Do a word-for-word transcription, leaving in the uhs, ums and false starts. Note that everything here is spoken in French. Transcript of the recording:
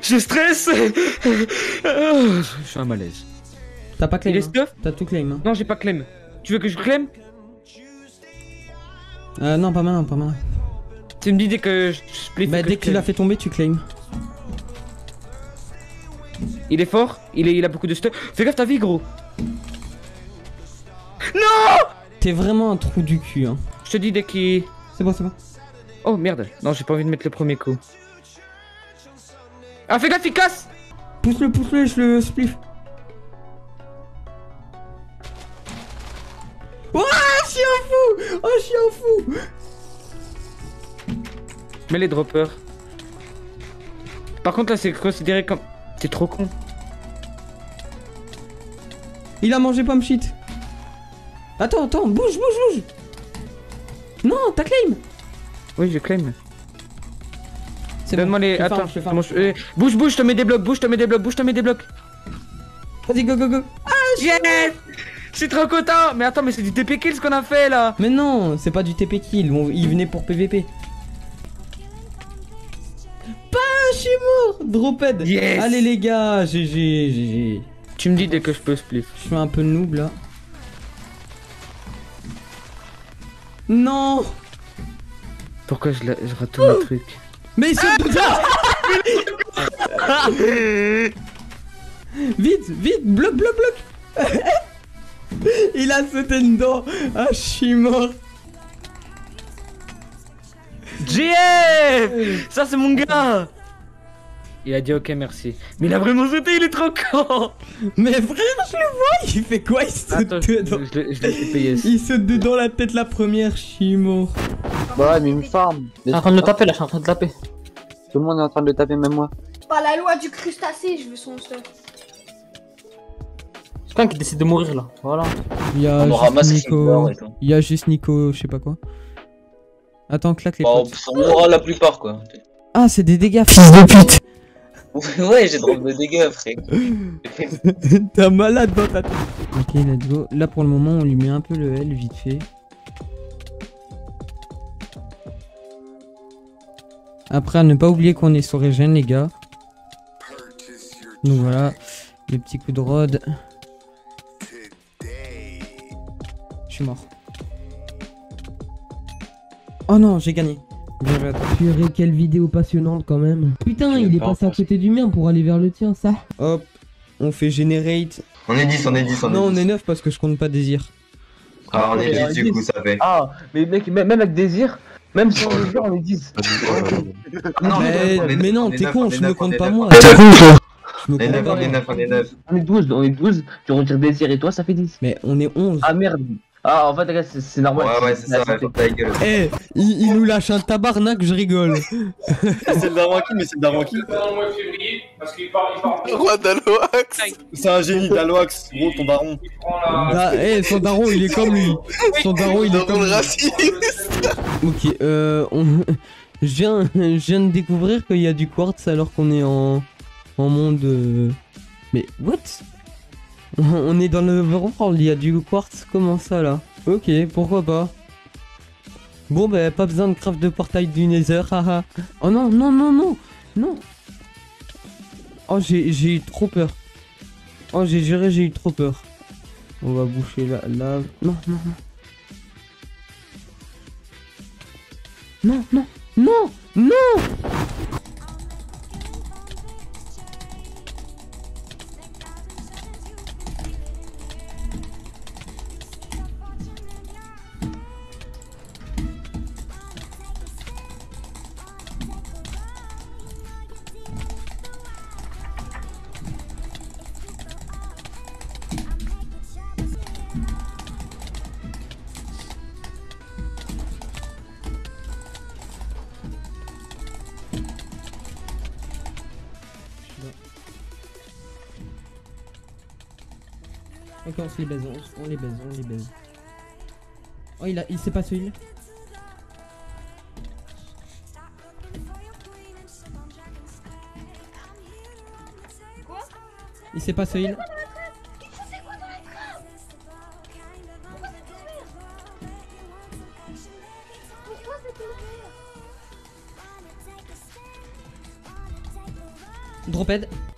Je stresse. Je suis un malaise. T'as pas claim. Il est Hein. stuff? T'as tout claim. Hein. Non, j'ai pas claim. Tu veux que je claim? Euh, non, pas maintenant, pas maintenant. Tu me dis dès que je split. Bah, dès que tu l'as fait tomber, tu claim. Il est fort, il, est, il a beaucoup de stuff. Fais gaffe ta vie, gros. Non! T'es vraiment un trou du cul, hein. Je te dis dès qu'il... C'est bon, c'est bon. Oh merde, non, j'ai pas envie de mettre le premier coup. Ah, fais gaffe, il casse! Pousse-le, pousse-le, je le spliff. Oh, je suis un fou! Oh, je suis un fou! Mets les droppers. Par contre, là, c'est considéré comme... T'es trop con. Il a mangé pomme shit. Attends, attends, bouge, bouge, bouge. Non, t'as claim. Oui, je claim. C'est Donne-moi bon, les... je te farm, Attends, je te farm. comment je... eh, bouge, bouge, je te mets des blocs, bouge, je te mets des blocs, bouge, je te mets des blocs. Vas-y, go, go, go. Ah, je... Yes! Je suis trop content! Mais attends, mais c'est du T P kill ce qu'on a fait là! Mais non, c'est pas du T P kill, on- il venait pour P V P. Pas, je suis mort. Droped. Yes. Allez les gars, G G, G G. Tu me dis dès que je peux split. Je suis un peu noob là. Non. Pourquoi je, la... je rate tous mes trucs? Mais il saute dedans. Vite, vite, bloc, bloc, bloc. Il a sauté dedans. Ah, je suis mort. G F! Ça c'est mon gars! Il a dit ok merci. Mais il a vraiment sauté, il est trop con! Mais frère, je le vois, il fait quoi? Il saute Attends, je, dedans. je, je, je l'ai fait payer. Il saute dedans la tête la première, je suis mort. Bah ouais, mais il me farm. Je suis en train de le taper là, je suis en train de taper. Tout le monde est en train de le taper, même moi. Pas la loi du crustacé, je veux son stuff. C'est quelqu'un qui décide de mourir là, voilà. Il y a On aura juste massé Nico. et tout. Il y a juste Nico, je sais pas quoi. Attends, claque les Bon, potes. on aura la plupart quoi. Ah, c'est des dégâts, fils de pute. Ouais, j'ai drôle de dégâts, frère. T'es malade dans ta tête. Ok, let's go. Là, pour le moment, on lui met un peu le L vite fait. Après, à ne pas oublier qu'on est sur régène, les gars. Donc voilà, le petit coup de rod. Je suis mort. Oh non, j'ai gagné. Bien joué à toi. Purée, quelle vidéo passionnante quand même. Putain, il est passé à côté du mien pour aller vers le tien, ça. Hop, on fait generate. On est dix, on est dix, on est Non, on dix. est neuf parce que je compte pas désir. Ah, on est dix du coup, ça fait. Ah, mais mec, même même avec désir, même si on est dur, on est dix. Non, mais, on est neuf, mais non, on est t'es neuf, con, on est je me neuf, on compte est pas neuf. moi. On Je me est compte neuf, pas on est moi. neuf, on est neuf. On est douze, on est douze, tu retires désir et toi ça fait dix. Mais on est onze. Ah merde. Ah, en fait, regarde, c'est c'est normal. Ouais, ouais, c'est ça, ouais, ta gueule. Eh, il, il nous lâche un tabarnak, je rigole. C'est le daron qui, mais c'est le daron qui. Dans le mois de février, parce qu'il part, il part en Roi d'Aloax. C'est un génie d'Aloax, gros, ton daron. il prend la... Bah, eh, son daron, il est comme lui. Son daron, il est comme lui. raciste. Ok, euh, on... je, viens, je viens de découvrir qu'il y a du quartz alors qu'on est en, en monde... euh, Mais, what? On est dans le overworld, il y a du quartz, comment ça là? Ok, pourquoi pas. Bon bah, pas besoin de craft de portail du Nether, haha. Oh non, non, non, non, non. Oh, j'ai j'ai eu trop peur. Oh, j'ai juré, j'ai eu trop peur. On va boucher la lave. Non, non, non. Non, non, non, non. Ok, on se les baise, on, on les baise, on les baise. Oh, il a, il s'est pas celui-là. Quoi? Il s'est pas celui-là. C'est quoi dans la trappe? Pourquoi c'est ouvert? Pourquoi c'est ouvert? Drophead.